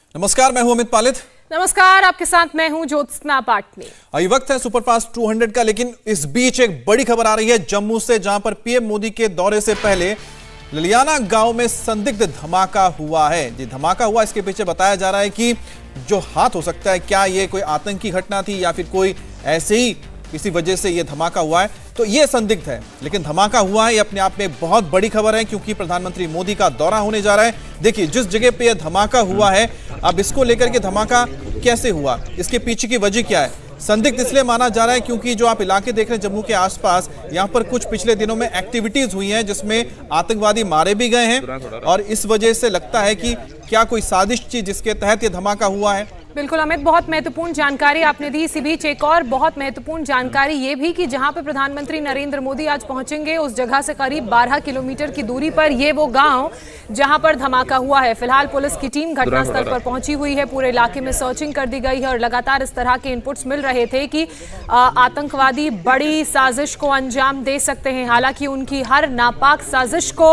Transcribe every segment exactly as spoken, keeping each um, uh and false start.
नमस्कार, मैं हूं अमित पालित। नमस्कार, आपके साथ मैं हूं ज्योत्सना पाटनी। अभी वक्त है सुपरफास्ट दो सौ का, लेकिन इस बीच एक बड़ी खबर आ रही है जम्मू से, जहां पर पीएम मोदी के दौरे से पहले ललियाना गांव में संदिग्ध धमाका हुआ है। जी धमाका हुआ, इसके पीछे बताया जा रहा है कि जो हाथ हो सकता है, क्या ये कोई आतंकी घटना थी या फिर कोई ऐसे ही किसी वजह से ये धमाका हुआ है, तो ये संदिग्ध है। लेकिन धमाका हुआ है, ये अपने आप में बहुत बड़ी खबर है, क्योंकि प्रधानमंत्री मोदी का दौरा होने जा रहा है। देखिए जिस जगह पे ये धमाका हुआ है, अब इसको लेकर के धमाका कैसे हुआ, इसके पीछे की वजह क्या है। संदिग्ध इसलिए माना जा रहा है क्योंकि जो आप इलाके देख रहे हैं जम्मू के आसपास, यहाँ पर कुछ पिछले दिनों में एक्टिविटीज हुई हैं जिसमें आतंकवादी मारे भी गए हैं, और इस वजह से लगता है कि क्या कोई साजिश थी जिसके तहत ये धमाका हुआ है। बिल्कुल अमित, बहुत महत्वपूर्ण जानकारी आपने दी। इसी बीच एक और बहुत महत्वपूर्ण जानकारी ये भी कि जहां पर प्रधानमंत्री नरेंद्र मोदी आज पहुंचेंगे, उस जगह से करीब बारह किलोमीटर की दूरी पर ये वो गांव जहां पर धमाका हुआ है। फिलहाल पुलिस की टीम घटनास्थल पर पहुंची हुई है, पूरे इलाके में सर्चिंग कर दी गई है और लगातार इस तरह के इनपुट्स मिल रहे थे कि आतंकवादी बड़ी साजिश को अंजाम दे सकते हैं। हालांकि उनकी हर नापाक साजिश को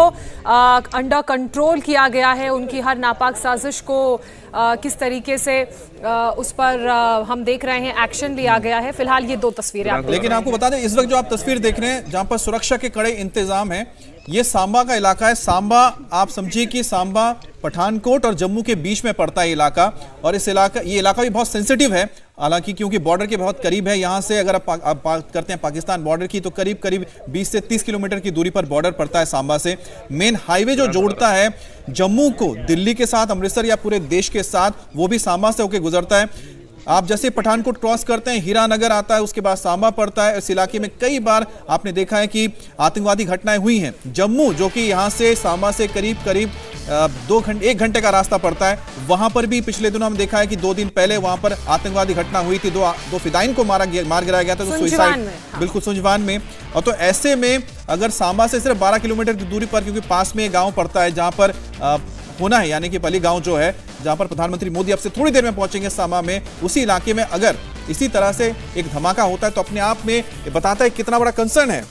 अंडर कंट्रोल किया गया है। उनकी हर नापाक साजिश को आ, किस तरीके से आ, उस पर आ, हम देख रहे हैं एक्शन लिया गया है। फिलहाल ये दो तस्वीरें आप लेकिन आपको बता दें, इस वक्त जो आप तस्वीर देख रहे हैं जहां पर सुरक्षा के कड़े इंतजाम हैं, ये सांबा का इलाका है। सांबा, आप समझिए कि सांबा पठानकोट और जम्मू के बीच में पड़ता है इलाका, और इस इलाका ये इलाका भी बहुत सेंसिटिव है, हालांकि क्योंकि बॉर्डर के बहुत करीब है। यहाँ से अगर आप, आप बात करते हैं पाकिस्तान बॉर्डर की, तो करीब करीब बीस से तीस किलोमीटर की दूरी पर बॉर्डर पड़ता है सांबा से। मेन हाईवे जो जोड़ता है जम्मू को दिल्ली के साथ, अमृतसर या पूरे देश के साथ, वो भी सांबा से होकर गुजरता है। आप जैसे पठानकोट क्रॉस करते हैं, हीरानगर आता है, उसके बाद सांबा पड़ता है। इस इलाके में कई बार आपने देखा है कि आतंकवादी घटनाएं हुई हैं। जम्मू, जो कि यहाँ से सांबा से करीब करीब दो घंटे एक घंटे का रास्ता पड़ता है, वहां पर भी पिछले दिनों हमने देखा है कि दो दिन पहले वहां पर आतंकवादी घटना हुई थी। दो दो फिदाइन को मारा गया मार गिराया गया था, तो सुसाइड, बिल्कुल सुंजवान में। और तो ऐसे में अगर सांबा से सिर्फ बारह किलोमीटर की दूरी पर, क्योंकि पास में गाँव पड़ता है जहाँ पर आ, होना है, यानी कि पली गांव जो है, जहां पर प्रधानमंत्री मोदी अब से थोड़ी देर में पहुंचेंगे सांबा में, उसी इलाके में अगर इसी तरह से एक धमाका होता है तो अपने आप में ये बताता है कितना बड़ा कंसर्न है।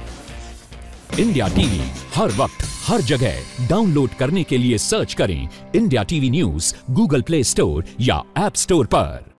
इंडिया टीवी हर वक्त हर जगह डाउनलोड करने के लिए सर्च करें India TV news Google play store या ऐप स्टोर पर।